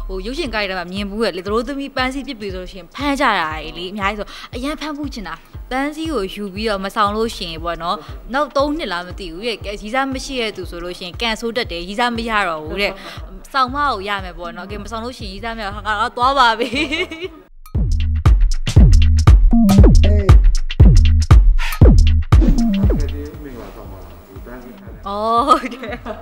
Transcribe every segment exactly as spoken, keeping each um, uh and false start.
ဟိုရုပ်ရှင်ကိုက်တယ်မှာမြင်ဘူးလေတို့သမီးပန်းစည်းပြစ်ပြီးဆိုရှင်ဖမ်းကြတာလေအများကြီးဆိုအရင်ဖမ်းဖို့ချင်တာပန်းစည်းကိုယူပြီးတော့မဆောင်လို့ရှင်ပေါ့နော်နောက်သုံးနှစ်လားမသိဘူးရဲ့ရီးစားမရှိတဲ့သူဆိုလို့ရှင်ကန်ဆိုးတက်တယ်ရီးစားမရတော့ဘူးတဲ့ဆောင်မကိုရမယ်ပေါ့နော်ကဲမဆောင်လို့ရှင်ရီးစားမရဟာကတော့သွားပါပြီ哦，对。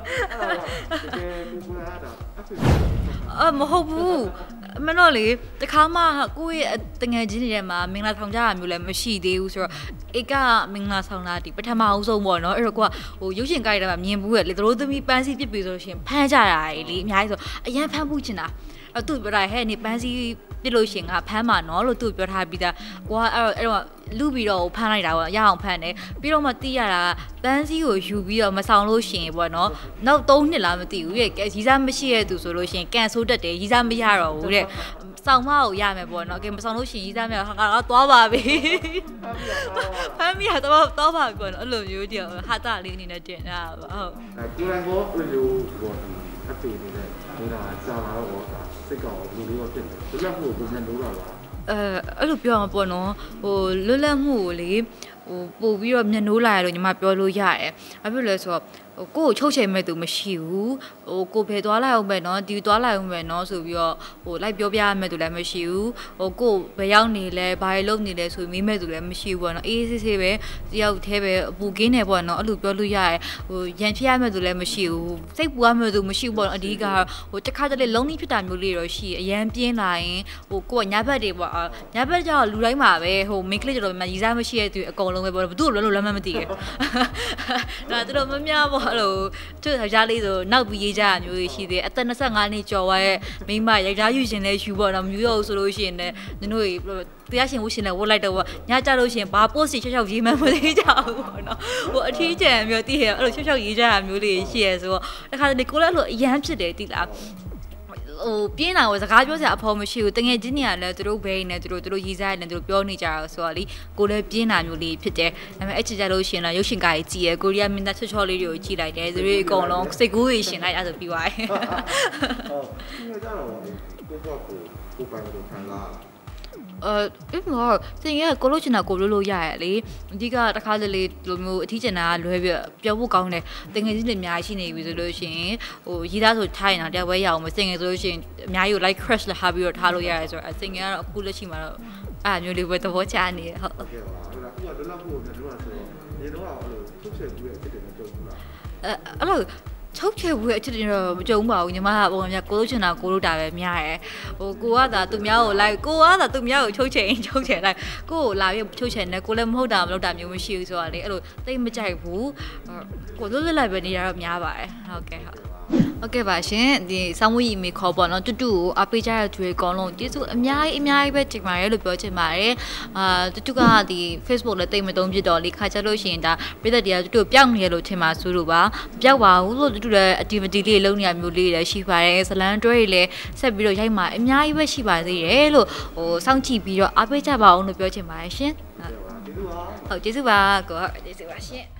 啊，မဟုတ်ဘူးမနော်လေတခါမှကိုယ့်ရဲ့တငယ်ချင်းတွေထဲမှာမင်္ဂလာဆောင်ကြတာမျိုးလည်းမရှိသေးဘူးဆိုတော့ဧကမင်္ဂလာဆောင်တာဒီပထမအဆုံးပေါ့နော်အဲ့တော့ကိုကဟိုရုပ်ရှင်ကိုက်တယ်မှာမြင်ဘူးလေတို့သမီးပန်းစည်းပြစ်ပြီးဆိုလို့ရှိရင်ဖမ်းကြတာလေအများကြီးဆိုအရင်ဖမ်းဖို့ချင်တာအဲ့သူပြောတာဟဲ့နေပန်းစည်းပြစ်လို့ရှင်ကဖမ်းမှာနော်လို့သူပြောထားပြီးသားကိုကအဲ့တော့အဲ့တော့လူပြီးတော့ဖမ်းလိုက်တာပေါ့ရအောင်ဖမ်းတယ်ပြီးတော့မှတီးရတာပန်းစည်းကိုယူပြီးတော့မဆောင်လို့ရှင်ပေါ့နော်နောက်သုံးနှစ်လားမသိဘူးရဲ့ရီးစားမရှိတဲ့သူဆိုလို့ရှင်ကန်ဆိုးတက်တယ်ရီးစားမရတော့ဘူးတဲ့ဆောင်မကိုရမယ်ပေါ့နော်ကဲမဆောင်လို့ရှင်ရီးစားမရဟာကတော့သွားပါပြီဖမ်းမိရတော့တော့ပါပြီပေါ့နော်အဲ့လိုမျိုးတည်းဟာတာလေးအနေနဲ့တင်တာပါဟုတ်ကိုယ်တိုင်ကိုအဲ့လိုပေါ့အဖေနေတဲ့နေတာကြာလာတော့စိတ်ကောင်းလူလေးရောဖြစ်တယ်လွတ်လပ်မှုကိုပြန်လို့လာပါအဲအဲ့လိုပြောမှာပေါ့နော်ဟိုလွတ်လပ်မှုကိုလေဟိုပို့ပြီးတော့မျက်နှိုးလာရလို့ညီမပြောလို့ရတယ်ဘာဖြစ်လဲဆိုတော့ဟိုကိုကိုချုပ်ချိန်မဲ့သူမရှိဘူးဟိုကိုဖယ်သွားလိုက်အောင်ပဲเนาะဒီသွားလိုက်အောင်ပဲเนาะဆိုပြီးတော့ဟိုလိုက်ပြောပြရမဲ့သူလည်းမရှိဘူးဟိုကိုဘယ်ရောက်နေလဲဘာတွေလုပ်နေလဲဆိုပြီးမိမဲ့သူလည်းမရှိဘူးပေါ့เนาะအေးအေးဆေးဆေးပဲတယောက်တည်းပဲအပူကင်းနေပေါ့เนาะအဲ့လိုပြောလို့ရတယ်ဟိုရန်ဖြစ်ရမဲ့သူလည်းမရှိဘူးစိတ်ပူရမဲ့သူမရှိဘူးပေါ့အဓိကဟိုတစ်ခါတလေလုံးကြီးဖြစ်တာမျိုးလေးတော့ရှိအရန်ပြင်းလာရင်ဟိုကိုကညဘက်တွေပေါ့ညဘက်ကျတော့လူတိုင်းမှာပဲဟိုမိန်းကလေးကျတော့မရီးစားမရှိတဲ့သူအကုန်လုံးပဲပေါ့ဘသူ့ကိုလုံးလုံးလမ်းမသိခဲ့ဒါသူတို့မများပေါ့အဲ့လိုသူ့ရားလေးဆိုနောက်ပြီးရေးကြတာမျိုးရှိသေးတယ်အသက်၂၅နှစ်ကျော်သွားရဲ့မိမရိုက်သားယူရှင်လဲယူပေါ့နော်မျိုးရောဆိုလို့ရှိရင်လည်းနင်တို့တရားရှင်ဝရှင်လဲဝတ်လိုက်တော့ညကြလို့ရှိရင်ဘာပို့စီချောက်ချောက်ရေးမှမသိကြဘူးပေါ့နော်ဟိုအထီးကျန်မျိုးတည်ရအဲ့လိုချောက်ချောက်ရေးကြတာမျိုးလေးရှိရဲဆိုတော့တခါတလေကိုလည်းအဲ့လိုအရန်ဖြစ်တယ်တိလားဟိုပြင်းတာကိုစကားပြောစရာအဖော်မရှိဘူးတငယ်ချင်းတွေကလည်းသူတို့ဘဲနေသူတို့သူတို့ရေးစားနေသူတို့ပြောနေကြတာဆိုတော့လေကိုလည်းပြင်းတာမျိုးလေးဖြစ်တယ်ဒါပေမဲ့အဲ့ချစ်ကြလို့ရှင်တော့ရုပ်ရှင်ကားကြီးကြည့်ရကိုရီးယားမင်းသားချောချောလေးတွေကိုကြည့်လိုက်တယ်သူတို့အကုန်လုံးစိတ်ကူးတွေရှင်လိုက်အဲ့ဆိုပြီးသွားတယ်ဟုတ်ဒီကြတော့ကိုပေါ့ကိုကိုပိုင်ကိုခံစားအဲအဲ့တော့တင်ရကိုလို့ချင်တာကိုလို့လို့ရရလေအဓိကတစ်ခါတလေလိုမျိုးအထီးကျင်တာလွဲပြပြောဖို့ကောင်းတယ်တင်ငယ်ချင်းတွေအများကြီးရှိနေပြီဆိုလို့ရှိရင်ဟိုရီးသားဆိုထားရင်တော့တယောက်ပဲရအောင်မစင်ငယ်ဆိုလို့ရှိရင်အများကြီးကို like crush လာဟာပြီးတော့ထားလို့ရတယ်ဆိုတော့စင်ငယ်ကတော့အခုလက်ရှိမှာတော့အဲ့မျိုးလေးပဲသဘောချနေဟုတ်ဟုတ်ကဲ့ပါအဲ့ဒါခုကလွတ်လပ်ဖို့ပြန်လို့ဆိုတော့ဒီတော့အဲ့လိုထုတ်ချက်ပြီးတဲ့အဖြစ်တွေနဲ့ကြုံဘူးလားအဲအဲ့လိုချုပ်ချယ်ဘူးအချစ်တင်တော့မကြုံပါဘူးညီမကပုံများကိုလို့ချင်တာကိုလို့တာပဲများရယ်ဟိုကိုကသာသူများကိုလိုက်ကိုကသာသူများကိုချုပ်ချယ်ရင်ချုပ်ချယ်လိုက်ကိုကိုလာပြီးချုပ်ချယ်နေကိုလည်းမဟုတ်တာမလုပ်တာမျိုးမရှိဘူးဆိုတော့လေအဲ့လိုတိတ်မကြိုက်ဘူးကိုလွတ်လွတ်လိုက်ပဲနေရတော့များပါတယ်ဟုတ်ကဲ့ဟုတ်ဟုတ်ကဲ့ပါရှင်ဒီဆောင်းဝီမီခေါ်ပေါ့နော်တူတူကိုအားပေးကြတဲ့သူတွေအကုန်လုံးကျေးဇူးအများကြီးအများကြီးပဲတင်ပါတယ်လို့ပြောချင်ပါတယ်အာတူတူကဒီ Facebook လည်းတိတ်မသုံးဖြစ်တော့လေခါကြလို့ရှိရင်ဒါပြည်သက်တွေကတူတူပျောက်နေရလို့ထင်ပါဆိုလို့ပါပျောက်ပါဘူးလို့တူတူလည်း activity လေးလုံးနေရမျိုးလေးလည်းရှိပါတယ်ဇလန်တွဲတွေလည်းဆက်ပြီးတော့ရိုက်မှာအများကြီးပဲရှိပါသေးတယ်လို့ဟိုစောင့်ကြည့်ပြီးတော့အားပေးကြပါအောင်လို့ပြောချင်ပါတယ်ရှင်ဟုတ်ကျေးဇူးပါကိုဟုတ်ကျေးဇူးပါရှင်